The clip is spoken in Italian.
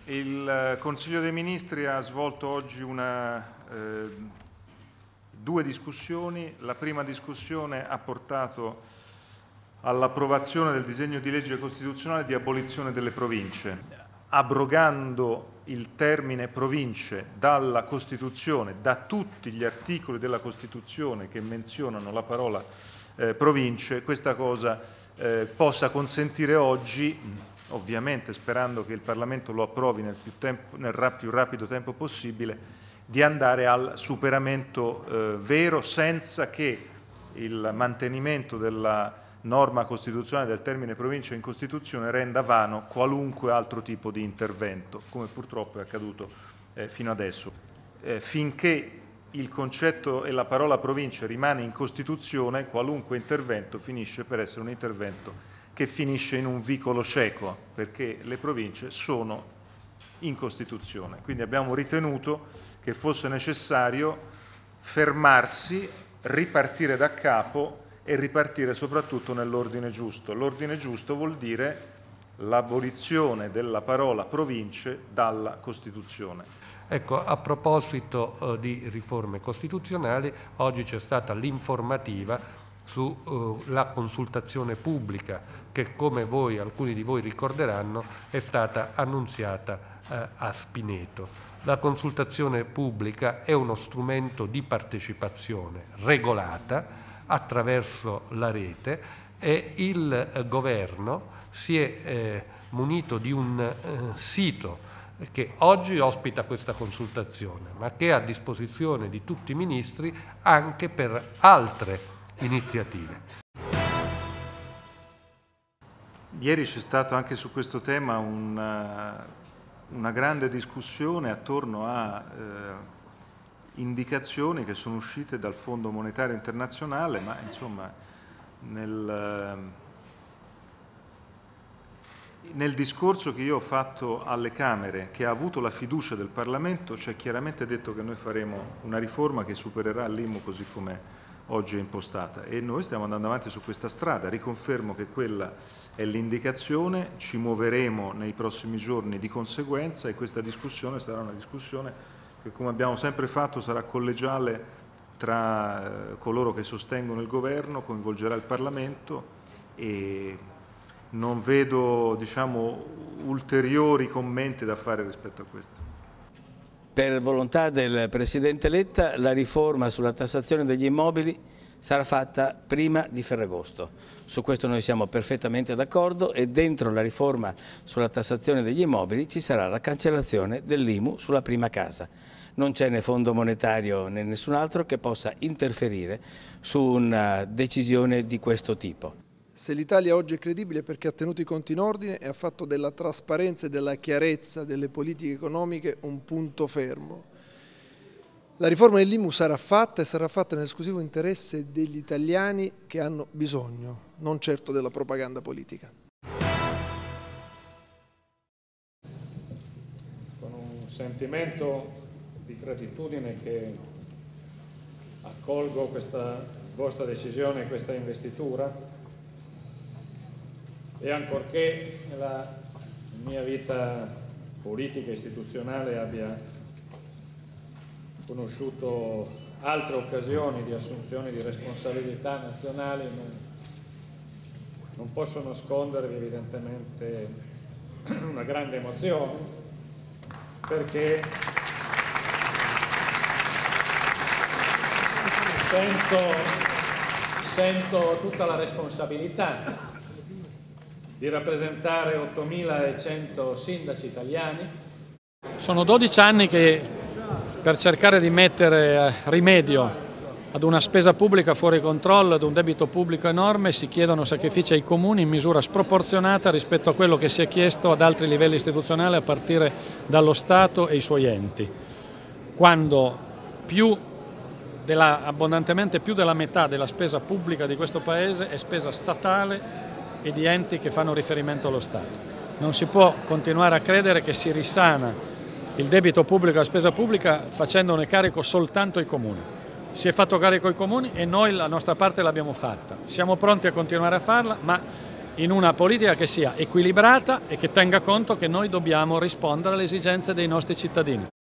Il Consiglio dei Ministri ha svolto oggi due discussioni. La prima discussione ha portato all'approvazione del disegno di legge costituzionale di abolizione delle province, abrogando il termine province dalla Costituzione, da tutti gli articoli della Costituzione che menzionano la parola province. Questa cosa possa consentire oggi, ovviamente sperando che il Parlamento lo approvi nel più rapido tempo possibile, di andare al superamento vero, senza che il mantenimento della norma costituzionale del termine provincia in Costituzione renda vano qualunque altro tipo di intervento, come purtroppo è accaduto fino adesso. Finché il concetto e la parola provincia rimane in Costituzione, qualunque intervento finisce per essere un intervento che finisce in un vicolo cieco, perché le province sono in Costituzione. Quindi abbiamo ritenuto che fosse necessario fermarsi, ripartire da capo e ripartire soprattutto nell'ordine giusto. L'ordine giusto vuol dire l'abolizione della parola province dalla Costituzione. Ecco, a proposito di riforme costituzionali, oggi c'è stata l'informativa sulla consultazione pubblica che, come alcuni di voi ricorderanno, è stata annunziata a Spineto. La consultazione pubblica è uno strumento di partecipazione regolata attraverso la rete e il governo si è munito di un sito che oggi ospita questa consultazione, ma che è a disposizione di tutti i ministri anche per altre iniziative. Ieri c'è stata anche su questo tema una grande discussione attorno a indicazioni che sono uscite dal Fondo Monetario Internazionale, ma insomma nel discorso che io ho fatto alle Camere, che ha avuto la fiducia del Parlamento, c'è chiaramente detto che noi faremo una riforma che supererà l'IMU così com'è oggi è impostata, e noi stiamo andando avanti su questa strada. Riconfermo che quella è l'indicazione, ci muoveremo nei prossimi giorni di conseguenza, e questa discussione sarà una discussione che, come abbiamo sempre fatto, sarà collegiale tra coloro che sostengono il governo, coinvolgerà il Parlamento, e non vedo, ulteriori commenti da fare rispetto a questo. Per volontà del Presidente Letta, la riforma sulla tassazione degli immobili sarà fatta prima di Ferragosto. Su questo noi siamo perfettamente d'accordo, e dentro la riforma sulla tassazione degli immobili ci sarà la cancellazione dell'IMU sulla prima casa. Non c'è né Fondo Monetario né nessun altro che possa interferire su una decisione di questo tipo. Se l'Italia oggi è credibile è perché ha tenuto i conti in ordine e ha fatto della trasparenza e della chiarezza delle politiche economiche un punto fermo. La riforma dell'IMU sarà fatta, e sarà fatta nell'esclusivo interesse degli italiani che hanno bisogno, non certo della propaganda politica. Con un sentimento di gratitudine che accolgo questa vostra decisione, questa investitura, e ancorché la mia vita politica e istituzionale abbia conosciuto altre occasioni di assunzione di responsabilità nazionali, non posso nascondervi evidentemente una grande emozione, perché sento tutta la responsabilità di rappresentare 8.100 sindaci italiani. Sono 12 anni che, per cercare di mettere rimedio ad una spesa pubblica fuori controllo, ad un debito pubblico enorme, si chiedono sacrifici ai comuni in misura sproporzionata rispetto a quello che si è chiesto ad altri livelli istituzionali, a partire dallo Stato e i suoi enti. Quando abbondantemente più della metà della spesa pubblica di questo Paese è spesa statale e di enti che fanno riferimento allo Stato. Non si può continuare a credere che si risana il debito pubblico e la spesa pubblica facendone carico soltanto ai comuni. Si è fatto carico ai comuni e noi la nostra parte l'abbiamo fatta. Siamo pronti a continuare a farla, ma in una politica che sia equilibrata e che tenga conto che noi dobbiamo rispondere alle esigenze dei nostri cittadini.